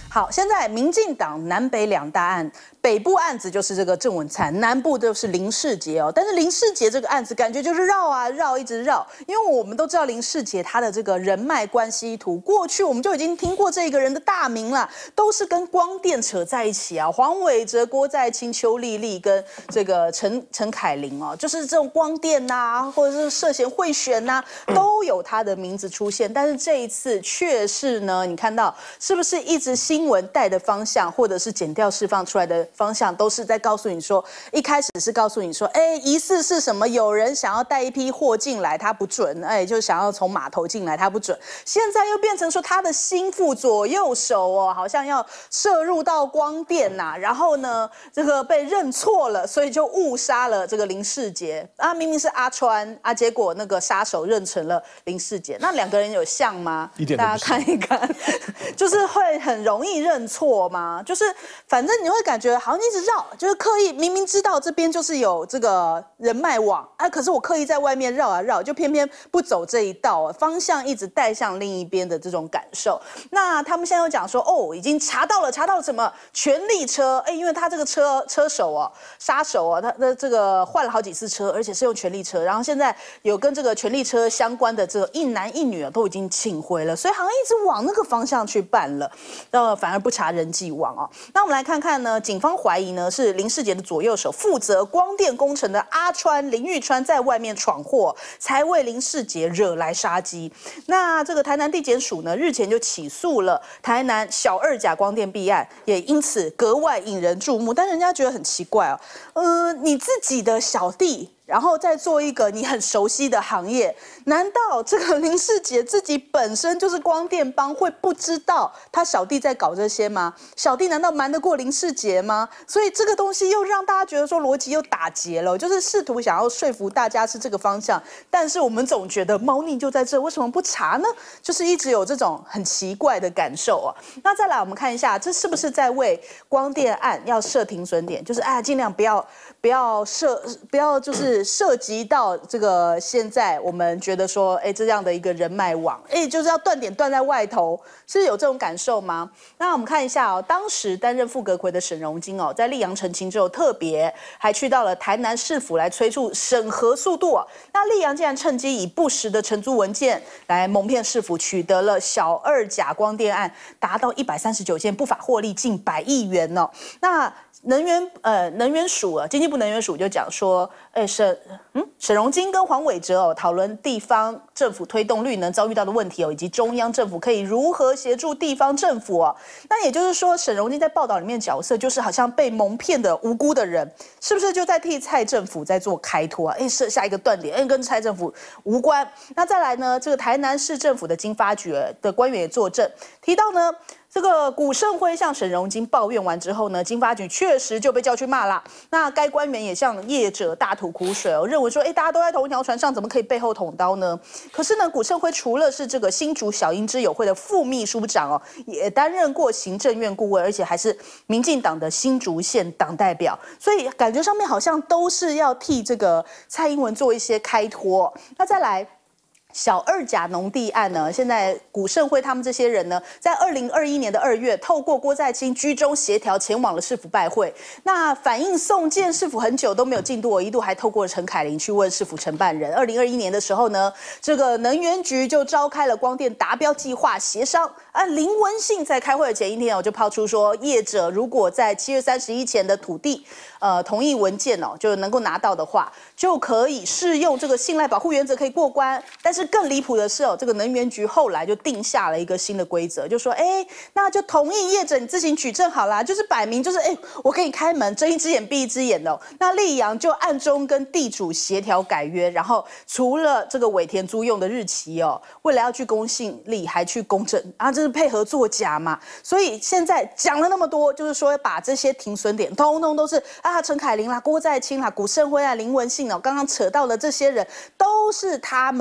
好，现在民进党南北两大案，北部案子就是这个郑文灿，南部就是林世杰哦。但是林世杰这个案子感觉就是绕啊绕，一直绕，因为我们都知道林世杰他的这个人脉关系图，过去我们就已经听过这个人的大名了，都是跟光电扯在一起啊。黄伟哲、郭在清、邱丽丽跟这个陈凯琳哦，就是这种光电呐、或者是涉嫌贿选呐、都有他的名字出现。但是这一次却是呢，你看到是不是一直新闻带的方向，或者是检调释放出来的方向，都是在告诉你说，一开始是告诉你说，疑似是什么，有人想要带一批货进来，他不准，就想要从码头进来，他不准。现在又变成说他的心腹左右手哦，好像要涉入到光电呐、然后呢，这个被认错了，所以就误杀了这个林世杰啊，明明是阿川啊，结果那个杀手认成了林世杰，那两个人有像吗？ 一点都不像。 大家看一看，就是会很容易认错吗？就是反正你会感觉好像一直绕，就是刻意明明知道这边就是有这个人脉网，可是我刻意在外面绕啊绕，就偏偏不走这一道，方向一直带向另一边的这种感受。那他们现在又讲说，已经查到了什么权力车，因为他这个车手哦，杀手哦，他的这个换了好几次车，而且是用权力车，然后现在有跟这个权力车相关的这个一男一女都已经请回了，所以好像一直往那个方向去办了，反而不查人际网哦。那我们来看看呢，警方怀疑呢是林世杰的左右手负责光电工程的阿川林玉川在外面闯祸，才为林世杰惹来杀机。那这个台南地检署呢日前就起诉了台南小二甲光电弊案，也因此格外引人注目。但人家觉得很奇怪哦，你自己的小弟，然后再做一个你很熟悉的行业，难道这个林世杰自己本身就是光电帮，会不知道他小弟在搞这些吗？小弟难道瞒得过林世杰吗？所以这个东西又让大家觉得说逻辑又打结了，就是试图想要说服大家是这个方向，但是我们总觉得猫腻就在这，为什么不查呢？就是一直有这种很奇怪的感受啊。那再来我们看一下，这是不是在为光电案要设停损点？就是尽量不要就是涉及到这个现在我们觉得说，这样的一个人脉网，就是要断点断在外头，是有这种感受吗？那我们看一下哦，当时担任副阁揆的沈荣金哦，在立阳澄清之后，特别还去到了台南市府来催促审核速度哦。那立阳竟然趁机以不实的承租文件来蒙骗市府，取得了小二甲光电案达到139件，不法获利近100亿元哦。那能源署啊，经济部能源署就讲说，沈荣金跟黄伟哲讨论地方政府推动绿能遭遇到的问题以及中央政府可以如何协助地方政府那也就是说，沈荣金在报道里面角色就是好像被蒙骗的无辜的人，是不是就在替蔡政府在做开脱设下一个断点，跟蔡政府无关。那再来呢，这个台南市政府的经发局的官员也作证，提到呢，这个古胜辉向沈荣金抱怨完之后呢，经发局确实就被叫去骂啦。那该官员也向业者大吐苦水认为说，大家都在同一条船上，怎么可以背后捅刀呢？可是呢，古胜辉除了是这个新竹小英之友会的副秘书长也担任过行政院顾问，而且还是民进党的新竹县党代表，所以感觉上面好像都是要替这个蔡英文做一些开脱。那再来。小二甲农地案呢，现在古胜辉他们这些人呢，在2021年的2月，透过郭在清居中协调前往了市府拜会。那反映送件市府很久都没有进度，一度还透过陈凯琳去问市府承办人。2021年的时候呢，这个能源局就召开了光电达标计划协商。林文信在开会的前一天就抛出说，业者如果在7月31前的土地同意文件就能够拿到的话，就可以适用这个信赖保护原则，可以过关。但是更离谱的是这个能源局后来就定下了一个新的规则，就说那就同意业者你自行举证好啦，就是摆明就是我给你开门，睁一只眼闭一只眼的那立阳就暗中跟地主协调改约，然后除了这个尾田租用的日期为了要去公信力，还去公证这是配合作假嘛。所以现在讲了那么多，就是说把这些停损点通通都是陈凯琳啦、郭在清啦、古胜辉啊、林文信刚刚扯到的这些人，都是他们查到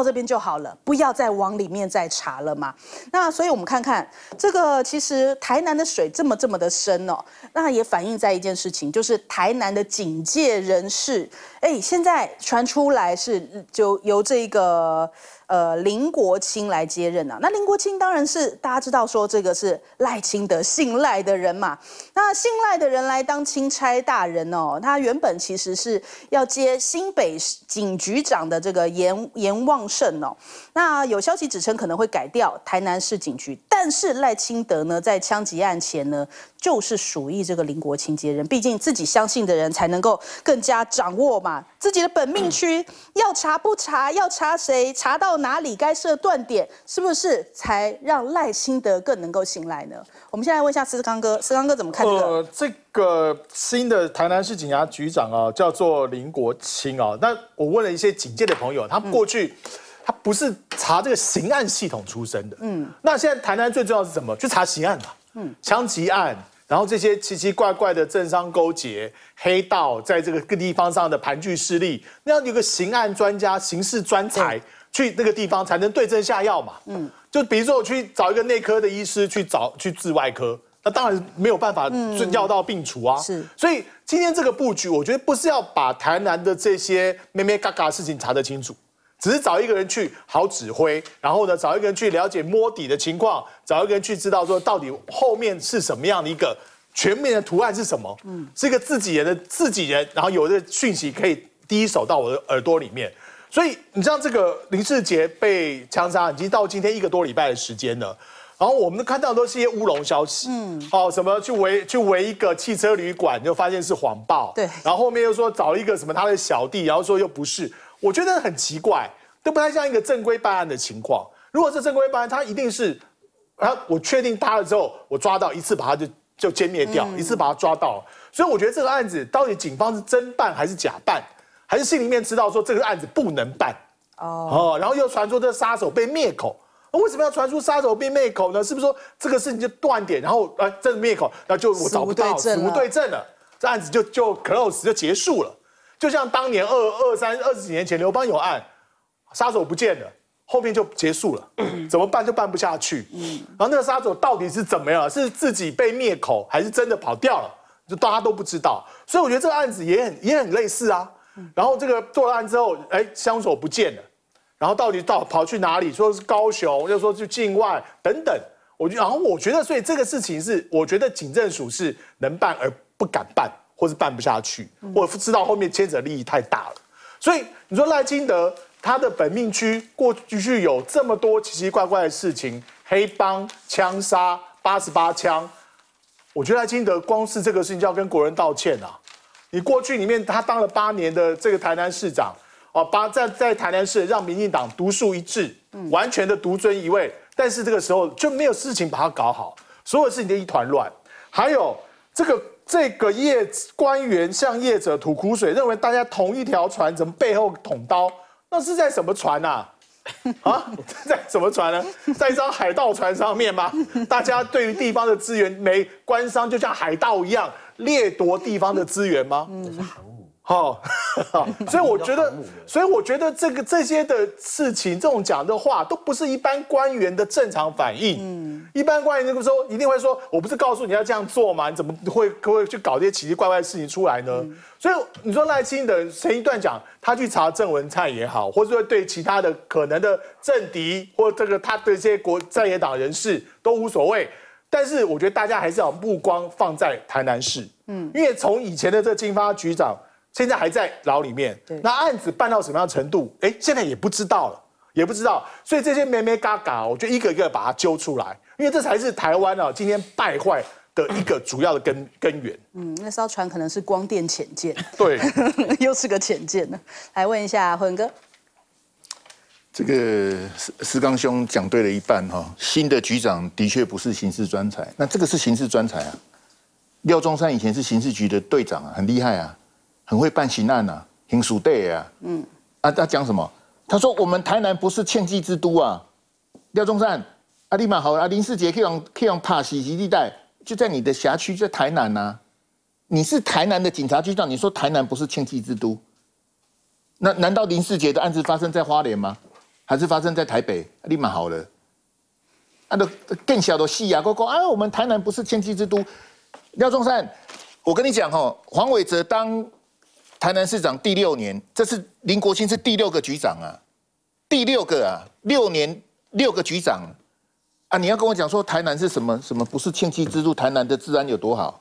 到这边就好了，不要再往里面再查了嘛。那所以我们看看这个，其实台南的水这么的深哦，那也反映在一件事情，就是台南的警戒人士，现在传出来是就由这个林国清来接任啊。那林国清当然是大家知道说这个是赖清德信赖的人嘛，那信赖的人来当钦差大人哦，他原本其实是要接新北警局长的这个严旺盛哦。那有消息指称可能会改掉台南市警局，但是赖清德呢在枪击案前呢就是属意这个林国清接任，毕竟自己相信的人才能够更加掌握嘛自己的本命区，要查不查，要查谁，查到哪里，该设断点，是不是才让赖清德更能够信赖呢？我们现在问一下思康哥，思康哥怎么看这个？ 这个新的台南市警察局长啊，叫做林国清啊。那我问了一些警界的朋友，他们过去他不是查这个刑案系统出身的，那现在台南最重要的是什么？去查刑案嘛，枪击案。然后这些奇奇怪怪的政商勾结、黑道在这个各地方上的盘踞势力，那要有个刑案专家、刑事专才去那个地方才能对症下药嘛。就比如说我去找一个内科的医师去治外科，那当然没有办法药到病除啊。所以今天这个布局，我觉得不是要把台南的这些咩咩嘎嘎的事情查得清楚。只是找一个人去好指挥，然后呢，找一个人去了解摸底的情况，找一个人去知道说到底后面是什么样的一个全面的图案是什么，是一个自己人，然后有这个讯息可以第一手到我的耳朵里面。所以你像这个林世杰被枪杀，已经到今天1个多礼拜的时间了。然后我们看到的都是一些乌龙消息，什么去围一个汽车旅馆，就发现是谎报， 对， 然后后面又说找一个什么他的小弟，然后说又不是。我觉得很奇怪，都不太像一个正规办案的情况。如果是正规办案，他一定是，我确定他了之后，我抓到一次把他就歼灭掉，一次把他抓到。所以我觉得这个案子到底警方是真办还是假办，还是心里面知道说这个案子不能办然后又传出这杀手被灭口。为什么要传出杀手被灭口呢？是不是说这个事情就断点，然后真的灭口，然后就我找不到，死无对证了，这案子就 close 就结束了。就像当年20几年前刘邦有案，杀手不见了，后面就结束了，怎么办就办不下去。然后那个杀手到底是怎么样？是自己被灭口，还是真的跑掉了？就大家都不知道。所以我觉得这个案子也很类似啊。然后这个做了案之后，枪手不见了，然后到底跑去哪里？说是高雄，又说去境外等等。然后我觉得，所以这个事情是，我觉得警政署是能办而不敢办。或是办不下去，或者知道后面牵扯利益太大了，所以你说赖清德他的本命区过去有这么多奇奇怪怪的事情，黑帮枪杀88枪，我觉得赖清德光是这个事情就要跟国人道歉啊！你过去里面他当了8年的这个台南市长，在台南市让民进党独树一帜，完全的独尊一位，但是这个时候就没有事情把它搞好，所有事情都一团乱，还有这个官员向业者吐苦水，认为大家同一条船，怎么背后捅刀？那是在什么船啊？在什么船呢？在一张海盗船上面吗？大家对于地方的资源，官商就像海盗一样掠夺地方的资源吗？所以我觉得这些的事情，这种讲的话，都不是一般官员的正常反应。一般官员一定会说，我不是告诉你要这样做吗？你怎么会去搞这些奇奇怪怪的事情出来呢？所以你说赖清德前一段讲他去查郑文灿也好，或者说对其他的可能的政敌或他对这些在野党人士都无所谓。但是我觉得大家还是要目光放在台南市，因为从以前的这个经发局长。现在还在牢里面，那案子办到什么样的程度？现在也不知道了，所以这些咩咩嘎嘎，我就一个一个把它揪出来，因为这才是台湾今天败坏的一个主要的根源。 那艘船可能是光电潜舰， 对， 又是个潜舰呢。来问一下混哥， 这个思刚兄讲对了一半哈，新的局长的确不是刑事专才，那这个是刑事专才啊。廖中山以前是刑事局的队长啊，很厉害啊。很会办刑案啊，刑署队啊，他讲什么？他说我们台南不是欠绩之都啊，廖中山，立马好林世杰可以用怕袭击地带，就在你的辖区，在台南啊，你是台南的警察局长，你说台南不是欠绩之都，那难道林世杰的案子发生在花莲吗？ 还是发生在台北，立马好了。啊，都更小的戏啊，我们台南不是千禧之都。廖仲善，我跟你讲哦，黄伟哲当台南市长第6年，这是林国清是第6个局长啊，第6个啊，6年6个局长啊，你要跟我讲说台南是什么不是千禧之都，台南的治安有多好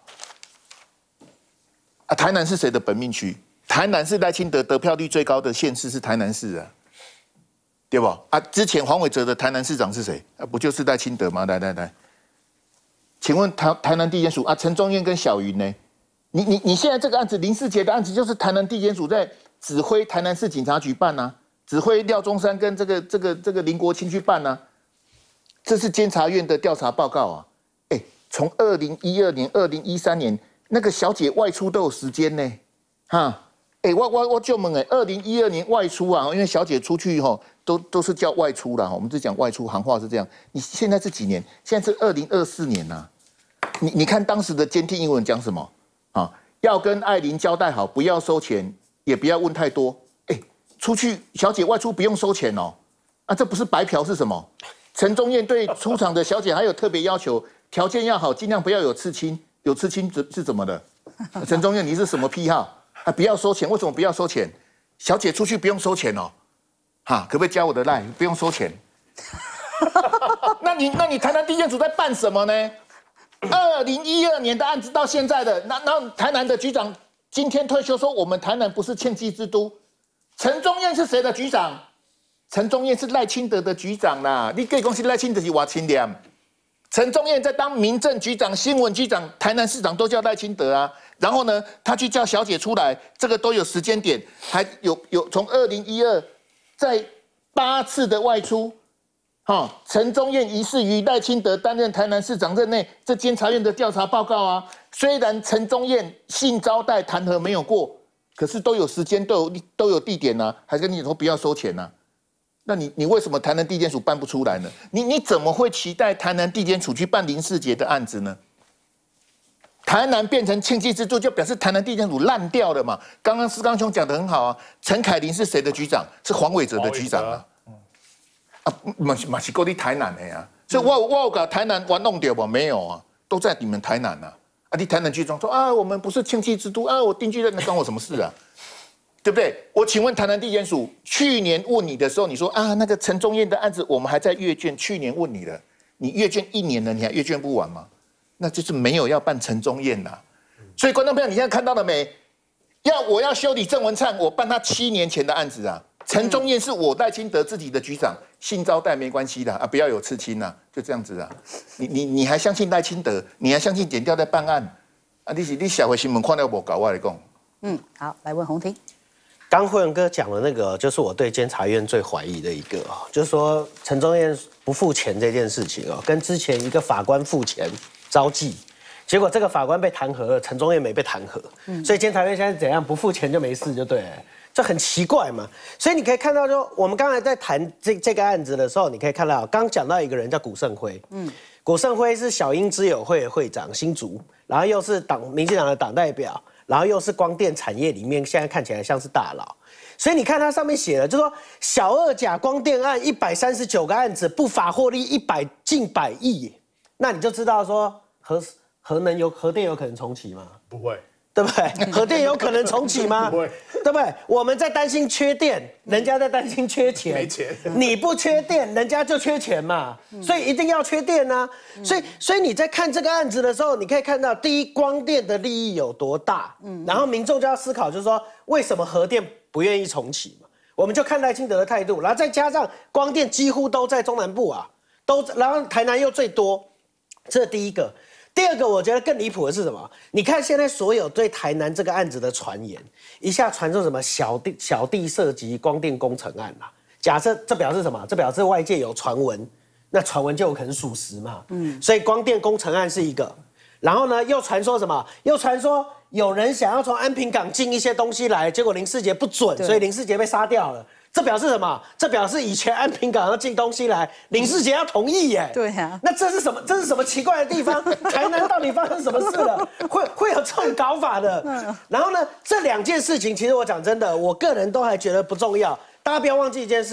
啊？台南是谁的本命区？台南是赖清德得票率最高的县市是台南市啊，对不？啊，之前黄伟哲的台南市长是谁？啊，不就是赖清德吗？来，请问台南地检署啊，陈宗彦跟小云呢？你现在这个案子，林世杰的案子，就是台南地检署在指挥台南市警察局办啊，指挥廖中山跟这个林国清去办啊，这是监察院的调查报告啊。从2012年、2013年那个小姐外出都有时间呢，哈。我就问2012年外出啊，因为小姐出去都是叫外出啦，我们是讲外出，行话是这样。你现在是几年？现在是2024年呐、你看当时的监听英文讲什么啊？要跟艾琳交代好，不要收钱，也不要问太多。出去小姐外出不用收钱哦，啊，这不是白嫖是什么？陈宗彦对出场的小姐还有特别要求，条件要好，尽量不要有刺青，有刺青是怎么的？陈宗彦，你是什么癖好？啊！不要收钱，为什么不要收钱？小姐出去不用收钱哦，哈，可不可以加我的 LINE？ 不用收钱。那你台南地检署在办什么呢？2012年的案子到现在的，那台南的局长今天退休说我们台南不是千禧之都。陈宗彦是谁的局长？陈宗彦是赖清德的局长啦。你可以讲是赖清德是我清廉。陈宗彦在当民政局长、新闻局长、台南市长都叫赖清德啊。然后呢，他去叫小姐出来，这个都有时间点，还有从2012在8次的外出，陈宗彦疑似于赖清德担任台南市长任内，这监察院的调查报告啊，虽然陈宗彦性招待弹劾没有过，可是都有时间，都有地点啊，还跟你说不要收钱啊。那你为什么台南地检署办不出来呢？你怎么会期待台南地检署去办林世杰的案子呢？台南变成千禧之都，就表示台南地检署烂掉了嘛。刚刚施刚兄讲得很好啊，陈凯琳是谁的局长？是黄伟哲的局长啊。嘛是够你台南的呀。所以我有把台南玩弄掉吧？没有啊，都在你们台南啊。啊，你台南局长说啊，我们不是千禧之都啊，我定居在那关我什么事啊？对不对？我请问台南地检署去年问你的时候，你说啊，那个陈宗彦的案子我们还在阅卷，去年问你了，你阅卷1年了，你还阅卷不完吗？那就是没有要办陈宗彦啦。所以观众朋友，你现在看到了没？我要修理郑文灿，我办他7年前的案子啊。陈宗彦是我赖清德自己的局长，性招待没关系的啊，不要有刺青啊，就这样子啊。你还相信赖清德？你还相信检调在办案啊？你小回新闻看到无搞我来讲。 好，来问洪庭。 刚慧文哥讲的那个，就是我对监察院最怀疑的一个，就是说陈宗彦不付钱这件事情跟之前一个法官付钱招妓，结果这个法官被弹劾了，陈宗彦没被弹劾，所以监察院现在怎样不付钱就没事就对了，这很奇怪嘛。所以你可以看到，就我们刚才在谈这个案子的时候，你可以看到刚讲到一个人叫古胜辉，古胜辉是小英之友会的会长，新竹，然后又是民进党的党代表。然后又是光电产业里面，现在看起来像是大佬，所以你看它上面写了，就说小二甲光电案139个案子，不法获利近100亿，那你就知道说核电有可能重启吗？ 不会， 对不对？核电有可能重启吗？ 不会， 对不对？我们在担心缺电，人家在担心缺钱， 没钱， 你不缺电，人家就缺钱嘛，所以一定要缺电啊。所以你在看这个案子的时候，你可以看到，第一，光电的利益有多大，然后民众就要思考，就是说为什么核电不愿意重启嘛？我们就看赖清德的态度，然后再加上光电几乎都在中南部啊，然后台南又最多，这是第一个。第二个，我觉得更离谱的是什么？你看现在所有对台南这个案子的传言，一下传出什么小弟涉及光电工程案啦。假设这表示什么？这表示外界有传闻，那传闻就有可能属实嘛。所以光电工程案是一个。然后呢，又传说什么？又传说有人想要从安平港进一些东西来，结果林世杰不准，所以林世杰被杀掉了。这表示什么？这表示以前安平港要进东西来，林世杰要同意耶。 对呀， 那这是什么？这是什么奇怪的地方？台南到底发生什么事了？会有这种搞法的？然后呢，这2件事情，其实我讲真的，我个人都还觉得不重要。大家不要忘记一件事，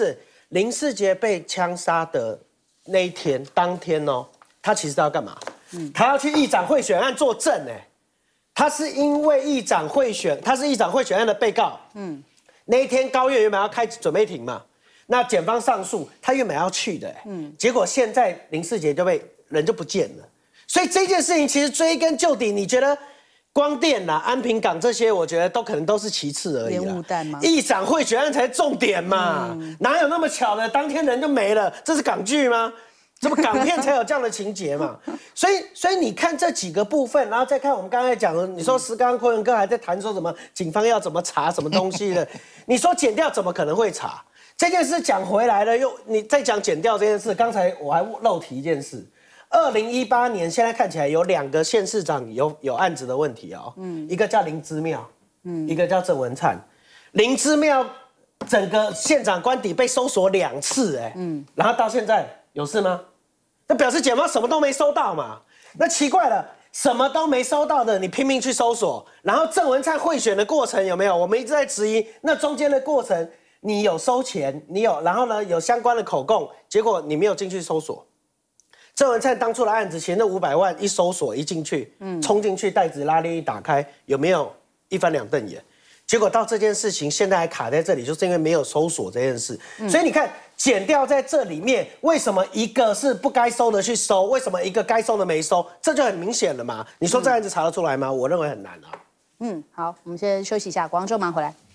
林世杰被枪杀的那一天，当天哦，他其实要干嘛？他要去议长贿选案作证哎，他是因为议长贿选，他是议长贿选案的被告。那一天高院原本要开准备庭嘛，那检方上诉，他原本要去的，结果现在林世杰人就不见了，所以这件事情其实追根究底，你觉得光电啦、安平港这些，我觉得可能都是其次而已啦。 烟雾弹吗？ 议长贿选案才是重点嘛，哪有那么巧的，当天人就没了？这是港剧吗？这不港片才有这样的情节嘛？所以你看这几个部分，然后再看我们刚才讲的，你说石刚、坤文哥还在谈说什么警方要怎么查什么东西的，你说检调怎么可能会查？这件事讲回来了，你再讲检调这件事，刚才我还漏提一件事，2018年现在看起来有2个县市长有案子的问题哦，一个叫林之妙，一个叫郑文灿，林之妙整个县长官邸被搜索2次，然后到现在有事吗？那表示检方什么都没收到嘛？那奇怪了，什么都没收到的，你拼命去搜索，然后郑文灿贿选的过程有没有？我们一直在质疑，那中间的过程你有收钱，你有，然后呢有相关的口供，结果你没有进去搜索。郑文灿当初的案子，其实那500万一搜索一进去，冲进去袋子拉链一打开，有没有一翻两瞪眼？结果到这件事情现在还卡在这里，就是因为没有搜索这件事。所以你看，检调在这里面，为什么一个是不该收的去收，为什么一个该收的没收？这就很明显了嘛。你说这案子查得出来吗？我认为很难啊。 好，我们先休息一下，广州马上回来。